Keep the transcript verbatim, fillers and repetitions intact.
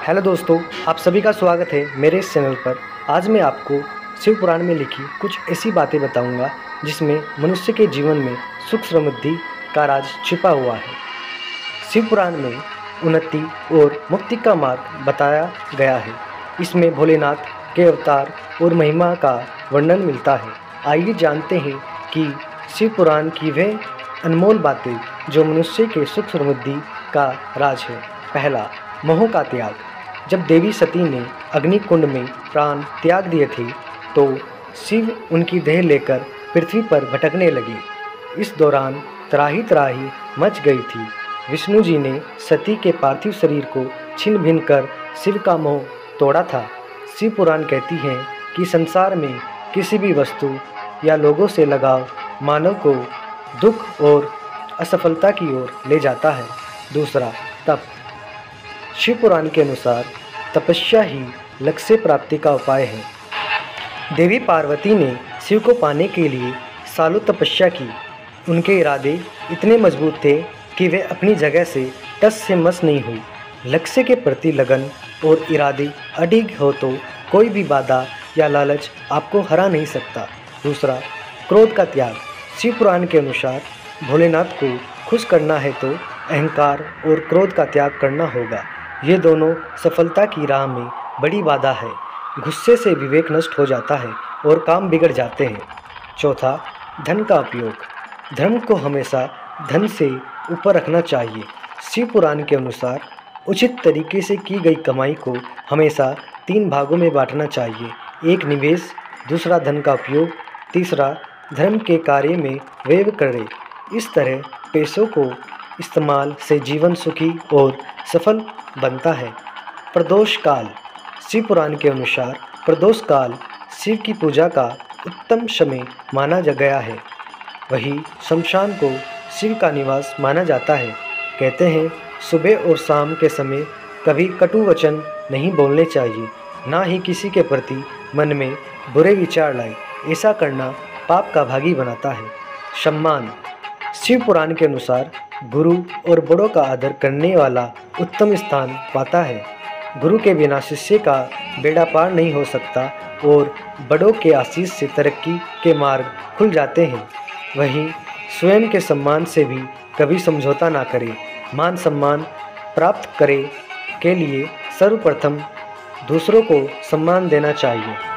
Hello दोस्तों, आप सभी का स्वागत है मेरे इस चैनल पर। आज मैं आपको शिव पुराण में लिखी कुछ ऐसी बातें बताऊंगा जिसमें मनुष्य के जीवन में सुख समृद्धि का राज छिपा हुआ है। शिव पुराण में उन्नति और मुक्ति का मार्ग बताया गया है। इसमें भोलेनाथ के अवतार और महिमा का वर्णन मिलता है। आइए जानते हैं कि शिव पुराण की वह अनमोल बातें जो मनुष्य के सुख समृद्धि का राज है। पहला, मोह का त्याग। जब देवी सती ने अग्नि कुंड में प्राण त्याग दिए थे तो शिव उनकी देह लेकर पृथ्वी पर भटकने लगे। इस दौरान त्राही त्राही मच गई थी। विष्णु जी ने सती के पार्थिव शरीर को छिन्न भिन्न कर शिव का मोह तोड़ा था। शिव पुराण कहती है कि संसार में किसी भी वस्तु या लोगों से लगाव मानव को दुख और असफलता की ओर ले जाता है। दूसरा, तप। शिव पुराण के अनुसार तपस्या ही लक्ष्य प्राप्ति का उपाय है। देवी पार्वती ने शिव को पाने के लिए सालों तपस्या की। उनके इरादे इतने मजबूत थे कि वे अपनी जगह से टस से मस नहीं हुई। लक्ष्य के प्रति लगन और इरादे अडिग हो तो कोई भी बाधा या लालच आपको हरा नहीं सकता। दूसरा, क्रोध का त्याग। शिव पुराण के अनुसार भोलेनाथ को खुश करना है तो अहंकार और क्रोध का त्याग करना होगा। ये दोनों सफलता की राह में बड़ी बाधा है। गुस्से से विवेक नष्ट हो जाता है और काम बिगड़ जाते हैं। चौथा, धन का उपयोग। धर्म को हमेशा धन से ऊपर रखना चाहिए। शिव पुराण के अनुसार उचित तरीके से की गई कमाई को हमेशा तीन भागों में बांटना चाहिए। एक, निवेश। दूसरा, धन का उपयोग। तीसरा, धर्म के कार्य में व्यय करें। इस तरह पैसों को इस्तेमाल से जीवन सुखी और सफल बनता है। प्रदोष काल। शिव पुराण के अनुसार प्रदोष काल शिव की पूजा का उत्तम समय माना गया है। वही शमशान को शिव का निवास माना जाता है। कहते हैं सुबह और शाम के समय कभी कटु वचन नहीं बोलने चाहिए, ना ही किसी के प्रति मन में बुरे विचार लाए। ऐसा करना पाप का भागी बनाता है। सम्मान। शिव पुराण के अनुसार गुरु और बड़ों का आदर करने वाला उत्तम स्थान पाता है। गुरु के बिना शिष्य का बेड़ा पार नहीं हो सकता और बड़ों के आशीष से तरक्की के मार्ग खुल जाते हैं। वहीं स्वयं के सम्मान से भी कभी समझौता ना करें। मान सम्मान प्राप्त करे के लिए सर्वप्रथम दूसरों को सम्मान देना चाहिए।